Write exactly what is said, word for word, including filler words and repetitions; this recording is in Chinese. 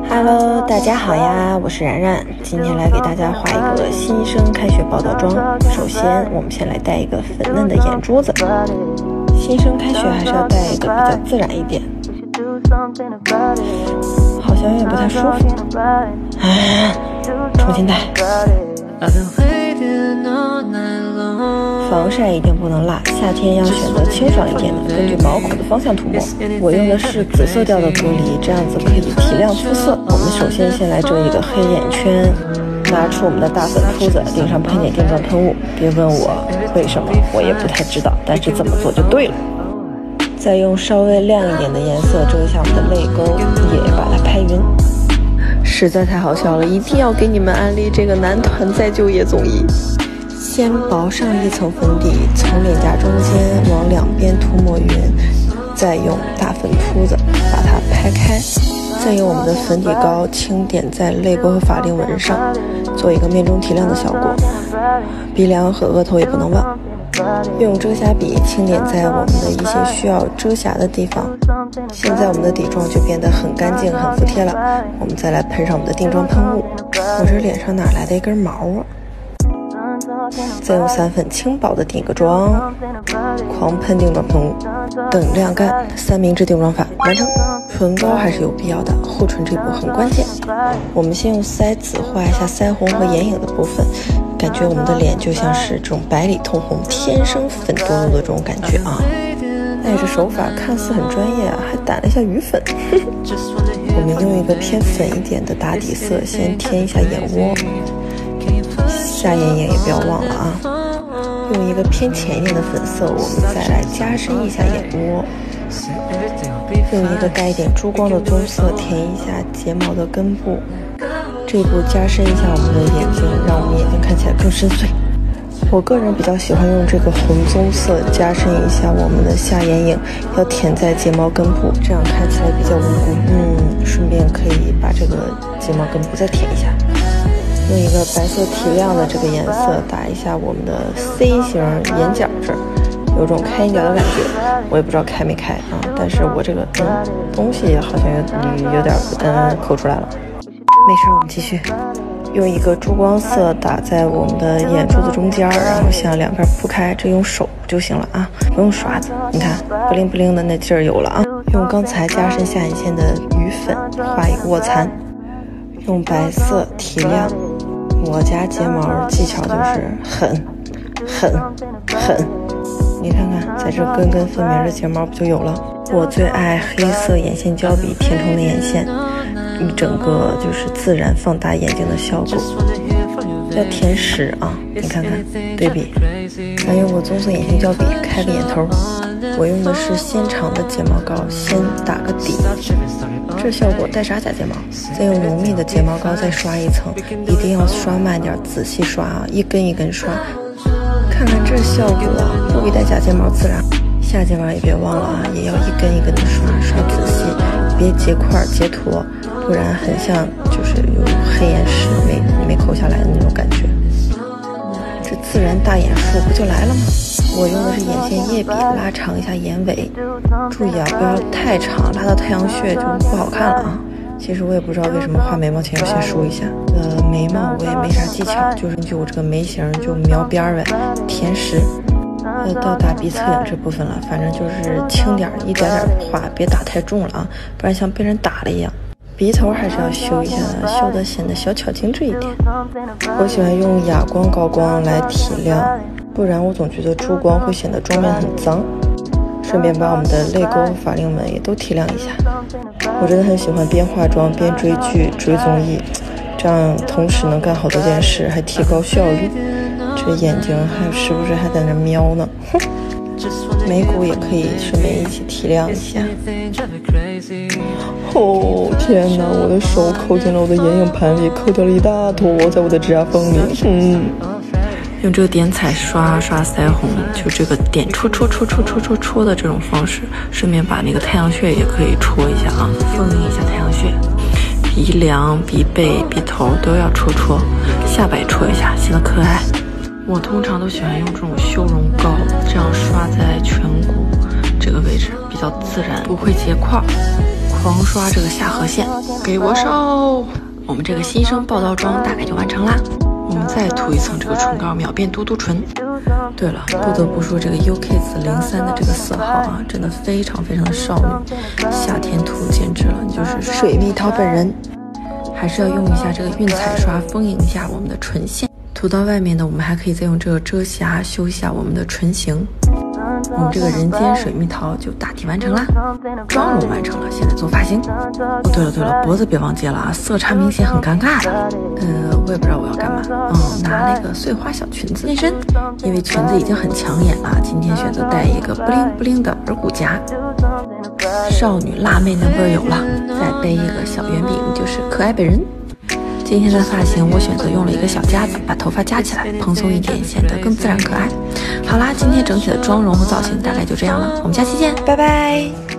Hello， 大家好呀，我是然然，今天来给大家画一个新生开学报道妆。首先，我们先来带一个粉嫩的眼珠子。新生开学还是要带一个比较自然一点，好像有点不太舒服。哎，重新带。防晒一定不能落，夏天要选择清爽一点的，根据毛孔的方向涂抹。我用的是紫色调的玻璃，这样子可以提亮肤色。我们首先先来遮一个黑眼圈，拿出我们的大粉扑子，顶上喷点定妆喷雾。别问我为什么，我也不太知道，但是这么做就对了。再用稍微亮一点的颜色遮一下我们的泪沟，也把它拍匀。实在太好笑了，一定要给你们安利这个男团再就业综艺。先薄上一层粉底，从脸颊中间往两边涂抹匀，再用大粉扑子把它拍开，再用我们的粉底膏轻点在泪沟和法令纹上，做一个面中提亮的效果。鼻梁和额头也不能忘。用遮瑕笔轻点在我们的一些需要遮瑕的地方。现在我们的底妆就变得很干净很服帖了，我们再来喷上我们的定妆喷雾。我这脸上哪来的一根毛啊？再用散粉轻薄的定个妆，狂喷定妆喷雾，等晾干，三明治定妆法完成。唇膏还是有必要的，护唇这步很关键。我们先用腮紫画一下腮红和眼影的部分，感觉我们的脸就像是这种白里透红，天生粉嘟嘟的这种感觉啊。哎，这手法看似很专业啊，还打了一下鱼粉。我们用一个偏粉一点的打底色，先填一下眼窝。下眼影也不要忘了啊，用一个偏浅一点的粉色，我们再来加深一下眼窝，用一个带一点珠光的棕色填一下睫毛的根部，这一步加深一下我们的眼睛，让我们眼睛看起来更深邃。我个人比较喜欢用这个红棕色加深一下我们的下眼影，要填在睫毛根部，这样看起来比较无辜。嗯，顺便可以把这个睫毛根部再填一下。用一个白色提亮的这个颜色打一下我们的 C 型眼角这儿，有种开眼角的感觉，我也不知道开没开啊，但是我这个嗯东西好像有有点嗯抠出来了，没事，我们继续。用一个珠光色打在我们的眼珠子中间，然后向两边铺开，这用手就行了啊，不用刷子。你看不灵不灵的那劲儿有了啊。用刚才加深下眼线的余粉画一个卧蚕，用白色提亮。我家睫毛技巧就是狠狠狠，你看看在这根根分明的睫毛不就有了。我最爱黑色眼线胶笔填充的眼线，一整个就是自然放大眼睛的效果。要填实啊，你看看对比。咱用我棕色眼线胶笔开个眼头，我用的是纤长的睫毛膏，先打个底，这效果带啥假睫毛？再用浓密的睫毛膏再刷一层，一定要刷慢点，仔细刷啊，一根一根刷。看看这效果，不比带假睫毛自然。下睫毛也别忘了啊，也要一根一根的刷，刷仔细，别结块结坨，不然很像就是有黑眼屎没没抠下来的那种感觉。这自然大眼术不就来了吗？我用的是眼线液笔，拉长一下眼尾，注意啊，不要太长，拉到太阳穴就不好看了啊。其实我也不知道为什么画眉毛前要先梳一下。呃，眉毛我也没啥技巧，就是根据我这个眉形就描边儿呗，填实。要到达鼻侧影这部分了，反正就是轻点一点点画，别打太重了啊，不然像被人打了一样。鼻头还是要修一下的，修的显得小巧精致一点。我喜欢用哑光高光来提亮，不然我总觉得珠光会显得妆面很脏。顺便把我们的泪沟、法令纹也都提亮一下。我真的很喜欢边化妆边追剧、追综艺，这样同时能干好多件事，还提高效率。这眼睛还时不时还在那瞄呢，哼。眉骨也可以顺便一起提亮一下。哦天哪，我的手扣进了我的眼影盘里，扣掉了一大坨在我的指甲缝里。嗯，用这个点彩刷刷腮红，就这个点戳戳戳戳戳戳戳的这种方式，顺便把那个太阳穴也可以戳一下啊，封印一下太阳穴。鼻梁、鼻背、鼻头都要戳戳，下巴也戳一下，显得可爱。我通常都喜欢用这种修容膏，这样刷在颧骨这个位置比较自然，不会结块。 狂刷这个下颌线，给我烧！我们这个新生报道妆大概就完成啦。我们再涂一层这个唇膏，秒变嘟嘟唇。对了，不得不说这个 U K 紫零三的这个色号啊，真的非常非常的少女，夏天涂简直了，你就是水蜜桃本人。还是要用一下这个晕彩刷丰盈一下我们的唇线。涂到外面呢，我们还可以再用这个遮瑕修一下我们的唇形。我们这个人间水蜜桃就大体完成啦，妆容完成了，现在做发型。哦，对了对了，脖子别忘记了啊，色差明显很尴尬的。呃，我也不知道我要干嘛。嗯，拿那个碎花小裙子内身，因为裙子已经很抢眼了，今天选择带一个布灵布灵的耳骨夹。少女辣妹那味儿有了，再背一个小圆饼，就是可爱本人。今天的发型我选择用了一个小夹子，把头发夹起来，蓬松一点，显得更自然可爱。好啦，今天整体的妆容和造型大概就这样了，我们下期见，拜拜。